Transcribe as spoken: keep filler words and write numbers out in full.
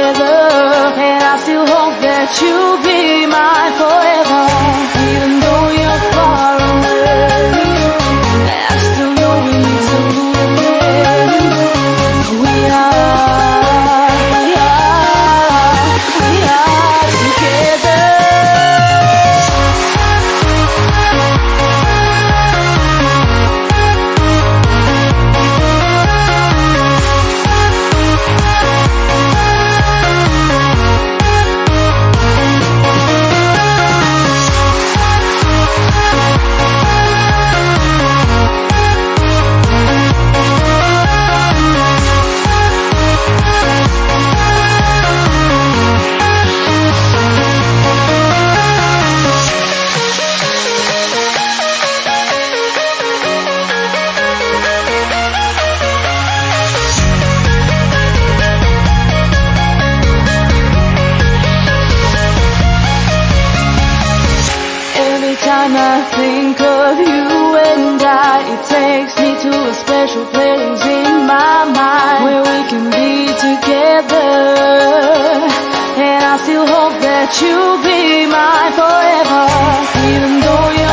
together, and I still hope that you'll be mine forever. Even though you're far away, I still know we need to move ahead. We are, we are, we are together. Every time I think of you and I, it takes me to a special place in my mind where we can be together. And I still hope that you'll be mine forever. Even though you're